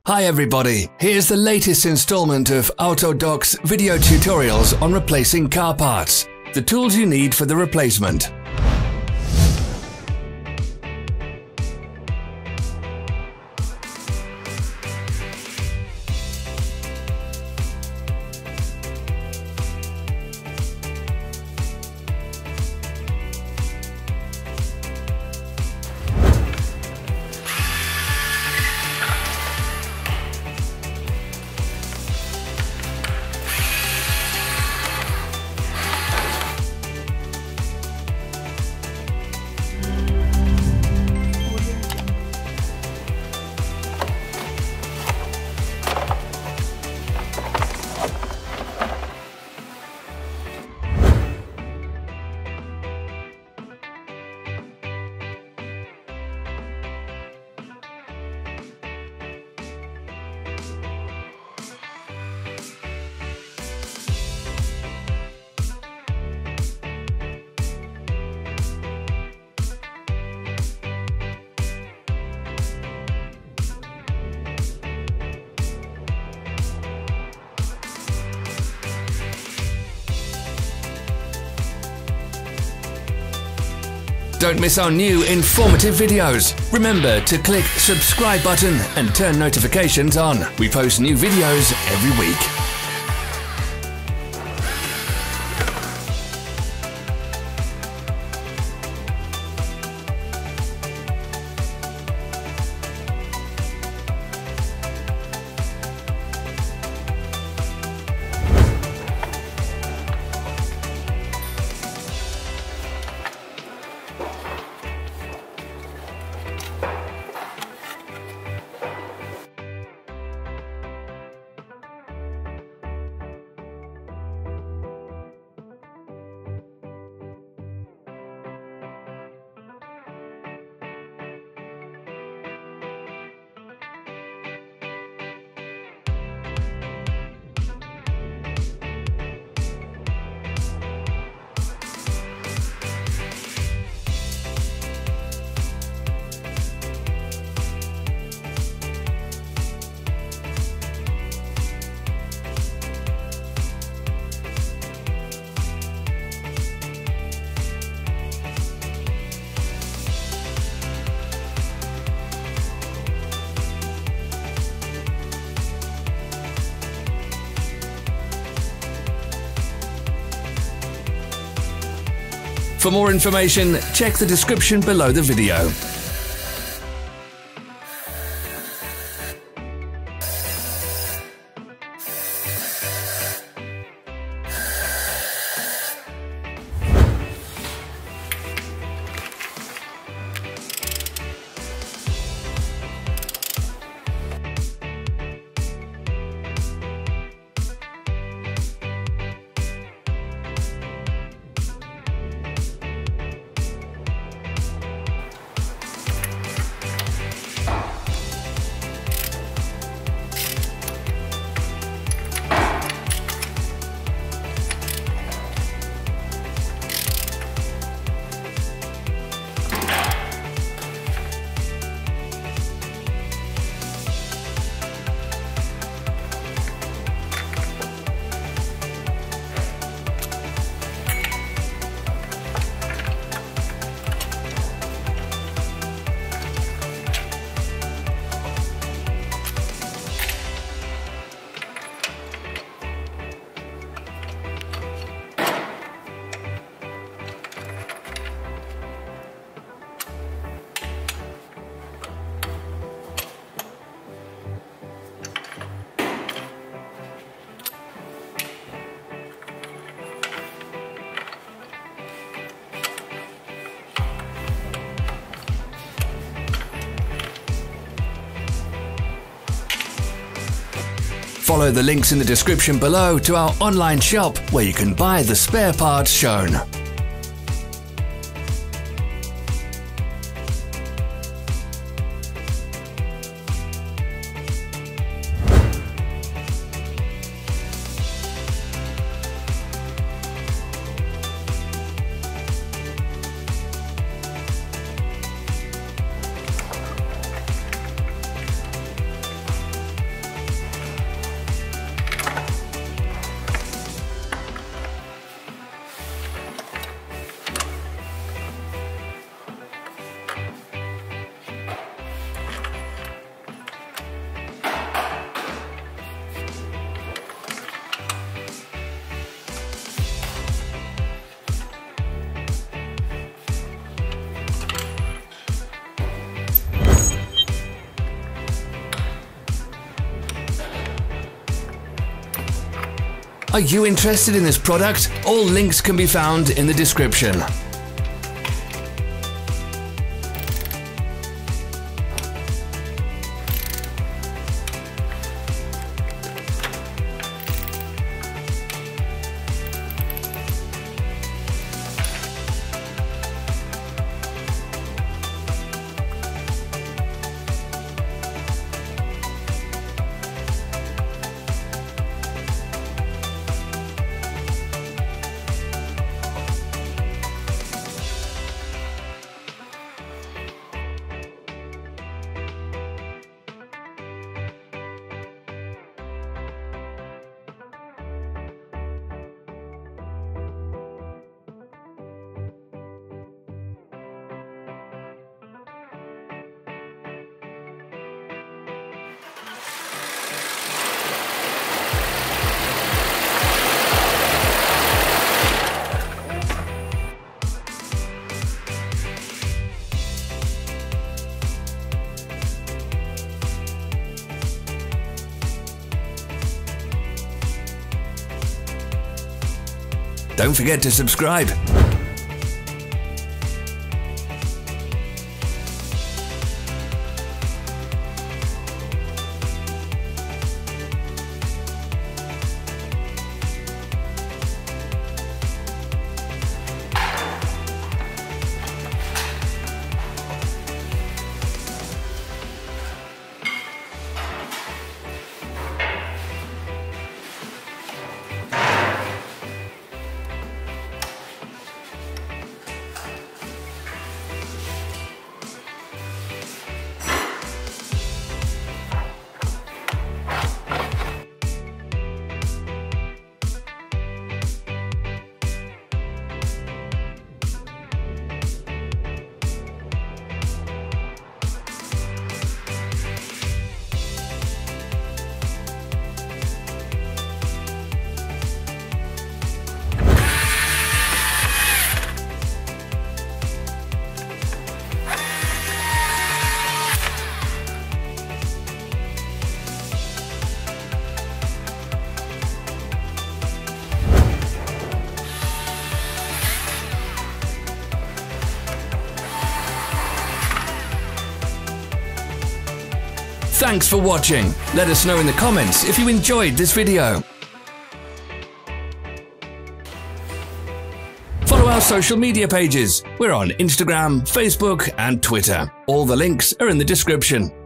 Hi everybody, here's the latest installment of Autodoc's video tutorials on replacing car parts. The tools you need for the replacement. Don't miss our new informative videos. Remember to click subscribe button and turn notifications on. We post new videos every week. For more information, check the description below the video. Follow the links in the description below to our online shop where you can buy the spare parts shown. Are you interested in this product? All links can be found in the description. Don't forget to subscribe. Thanks for watching. Let us know in the comments if you enjoyed this video. Follow our social media pages. We're on Instagram, Facebook, and Twitter. All the links are in the description.